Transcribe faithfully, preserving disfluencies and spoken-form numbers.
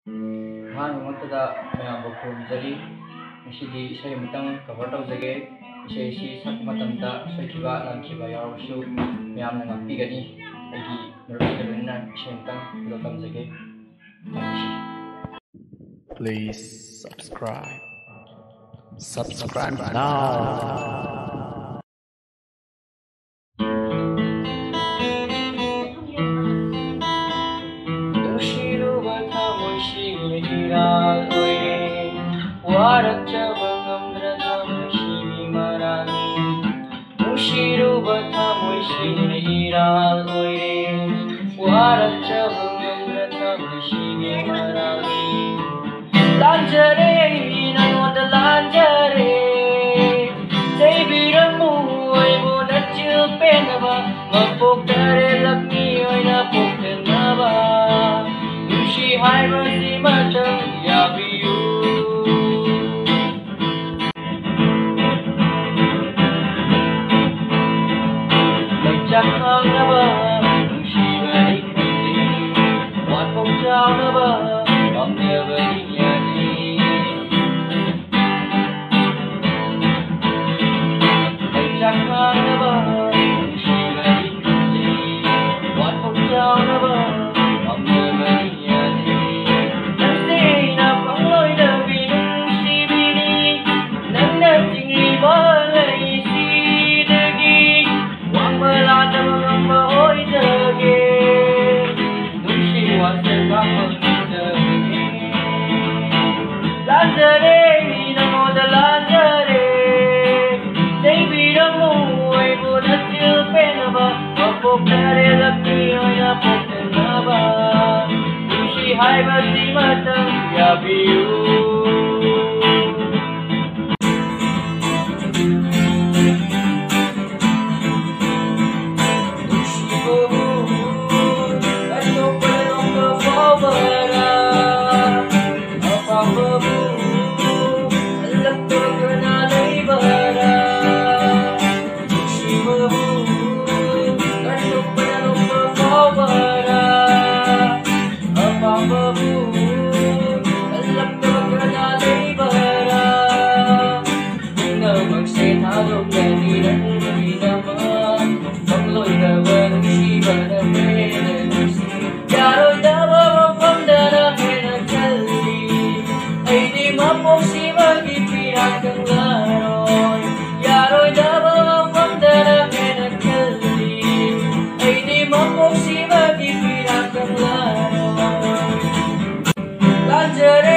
ꯑꯍꯥꯟꯕꯃꯛꯇꯗ ꯃꯌꯥꯝꯕꯨ ꯈꯨꯔꯨꯝꯖꯔꯤ ꯉꯁꯤꯗꯤ ꯏꯁꯩ ꯑꯃꯇꯪ ꯀꯚꯔ ꯇꯧꯖꯒꯦ ꯏꯁꯩ ꯑꯁꯤ ꯁꯛꯄ ꯃꯇꯝꯗ ꯁꯣꯏꯈꯤꯕ ꯂꯥꯟꯈꯤꯕ ꯌꯥꯎꯔꯕꯁꯨ ꯃꯌꯥꯝꯅ ꯉꯥꯛꯄꯤꯒꯅꯤ ꯑꯩꯒꯤ ꯃꯔꯨꯞꯁꯤꯡꯒ ꯂꯣꯏꯅꯅ ꯏꯁꯩ ꯑꯃꯇꯪ ꯈꯨꯗꯣꯜ ꯇꯝꯖꯒꯦ. Please subscribe. Subscribe now. Nushiruba thamoishine iral oire warakchaba ngamdrada mushimi marani. Nushiruba thamoishine iral oire warakchaba ngamdrada mushimi marani. Lanjare nangoda lanjare jaibiramu aibu nachu penaba mapoktare lakni oina poktenaba. Nushi haiba simata yabiyu Chakhanaba Nushi barikati Watpokchaunaba Amnevariyati Chakhanaba Nushi barikati Watpokchaunaba Amnevariyati Narsena pangloida binung shibini Nangna tingri balai sidagi Wangmalada mangamba oidage Nushi wasa kapanidage Lanjare nangoda lanjare Jaibiramu aibu natil penaba Mapoktare lakni oina poktenaba Nushi haiba simata yabiyu Lanjare